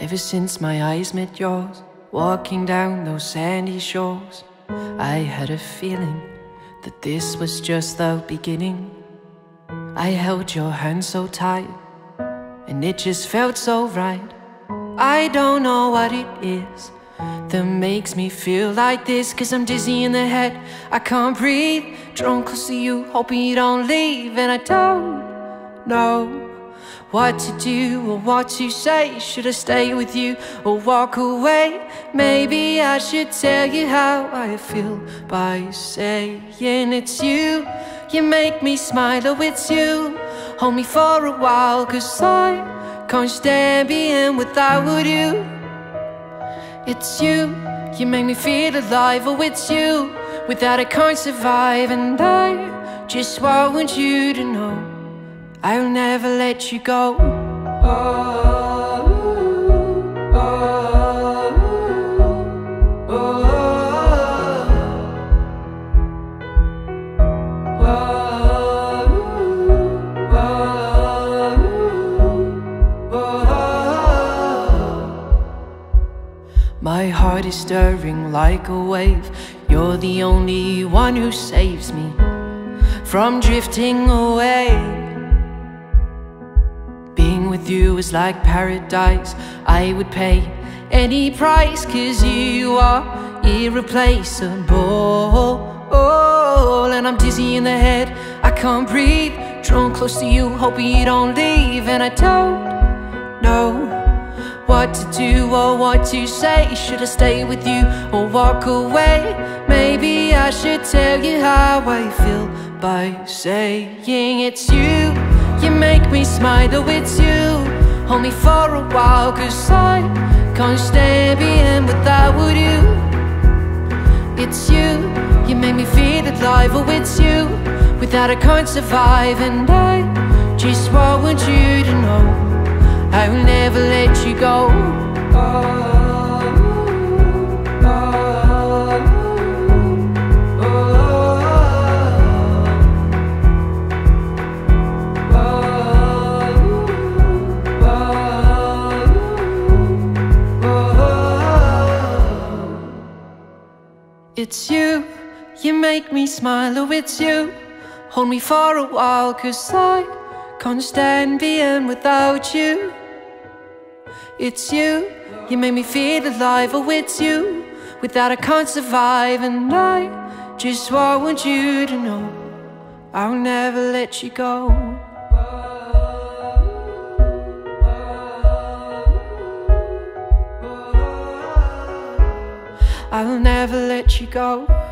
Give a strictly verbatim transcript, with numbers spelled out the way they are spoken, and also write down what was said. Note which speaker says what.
Speaker 1: Ever since my eyes met yours, walking down those sandy shores, I had a feeling that this was just the beginning. I held your hand so tight, and it just felt so right. I don't know what it is that makes me feel like this, 'cause I'm dizzy in the head, I can't breathe. Drawn close to you, hoping you don't leave. And I don't know what to do or what to say. Should I stay with you or walk away? Maybe I should tell you how I feel by saying it's you. You make me smile, oh it's you. Hold me for a while, 'cause I can't stand being without you. It's you, you make me feel alive, oh it's you. Without I can't survive, and I just want you to know I'll never let you go. Oh, oh, oh, oh, oh. My heart is stirring like a wave. You're the only one who saves me from drifting away. Being with you is like paradise. I would pay any price, 'cause you are irreplaceable. Oh, and I'm dizzy in the head, I can't breathe. Drawn close to you, hoping you don't leave. And I don't know what to do or what to say. Should I stay with you or walk away? Maybe I should tell you how I feel by saying it's you. You make me smile, oh it's you. Hold me for a while, 'cause I can't stand being without you. It's you, you make me feel alive, oh it's you. Without I can't survive, and I just want you to know I'll never let you go. Oh, oh, oh, oh, oh. It's you, you make me smile, oh it's you. Hold me for a while, 'cause I can't stand being without you. It's you, you make me feel alive, oh it's you. Without I can't survive, and I just want you to know I'll never let you go. I'll never let you go.